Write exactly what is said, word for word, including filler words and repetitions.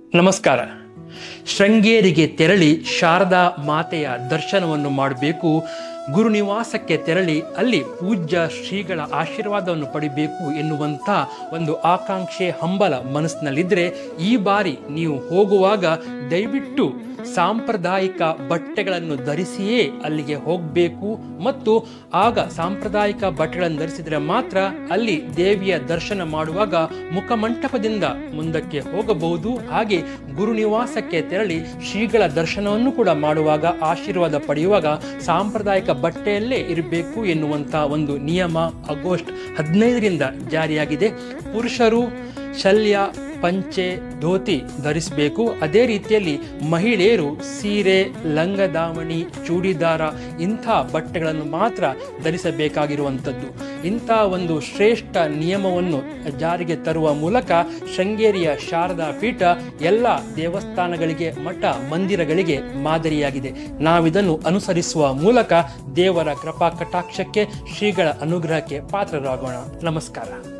ನಮಸ್ಕಾರ. ಶೃಂಗೇರಿಗೆ ತೆರಳಿ ಶಾರದಾ ಮಾತೆಯ ದರ್ಶನವನ್ನು ಮಾಡಬೇಕು, ಗುರುನಿವಾಸಕ್ಕೆ ತೆರಳಿ ಅಲ್ಲಿ ಪೂಜ್ಯ ಶ್ರೀಗಳ ಆಶೀರ್ವಾದವನ್ನು ಪಡಿಬೇಕು ಎನ್ನುವಂಥ ಒಂದು ಆಕಾಂಕ್ಷೆ ಹಂಬಲ ಮನಸ್ಸಿನಲ್ಲಿದ್ದರೆ ಈ ಬಾರಿ ನೀವು ಹೋಗುವಾಗ ದಯವಿಟ್ಟು ಸಾಂಪ್ರದಾಯಿಕ ಬಟ್ಟೆಗಳನ್ನು ಧರಿಸಿಯೇ ಅಲ್ಲಿಗೆ ಹೋಗಬೇಕು. ಮತ್ತು ಆಗ ಸಾಂಪ್ರದಾಯಿಕ ಬಟ್ಟೆಗಳನ್ನು ಧರಿಸಿದರೆ ಮಾತ್ರ ಅಲ್ಲಿ ದೇವಿಯ ದರ್ಶನ ಮಾಡುವಾಗ ಮುಖಮಂಟಪದಿಂದ ಮುಂದಕ್ಕೆ ಹೋಗಬಹುದು. ಹಾಗೆ ಗುರುನಿವಾಸಕ್ಕೆ ತೆರಳಿ ಶ್ರೀಗಳ ದರ್ಶನವನ್ನು ಕೂಡ ಮಾಡುವಾಗ, ಆಶೀರ್ವಾದ ಪಡೆಯುವಾಗ ಸಾಂಪ್ರದಾಯಿಕ ಬಟ್ಟೆಯಲ್ಲೇ ಇರಬೇಕು ಎನ್ನುವಂಥ ಒಂದು ನಿಯಮ ಆಗಸ್ಟ್ ಹದಿನೈದರಿಂದ ಜಾರಿಯಾಗಿದೆ. ಪುರುಷರು ಶಲ್ಯ, ಪಂಚೆ, ಧೋತಿ ಧರಿಸಬೇಕು. ಅದೇ ರೀತಿಯಲ್ಲಿ ಮಹಿಳೆಯರು ಸೀರೆ, ಲಂಗದಾವಣಿ, ಚೂಡಿದಾರ ಇಂಥ ಬಟ್ಟೆಗಳನ್ನು ಮಾತ್ರ ಧರಿಸಬೇಕಾಗಿರುವಂಥದ್ದು. ಇಂಥ ಒಂದು ಶ್ರೇಷ್ಠ ನಿಯಮವನ್ನು ಜಾರಿಗೆ ತರುವ ಮೂಲಕ ಶೃಂಗೇರಿಯ ಶಾರದಾ ಪೀಠ ಎಲ್ಲ ದೇವಸ್ಥಾನಗಳಿಗೆ, ಮಠ ಮಂದಿರಗಳಿಗೆ ಮಾದರಿಯಾಗಿದೆ. ನಾವಿದನ್ನು ಅನುಸರಿಸುವ ಮೂಲಕ ದೇವರ ಕೃಪಾ ಕಟಾಕ್ಷಕ್ಕೆ, ಶ್ರೀಗಳ ಅನುಗ್ರಹಕ್ಕೆ ಪಾತ್ರರಾಗೋಣ. ನಮಸ್ಕಾರ.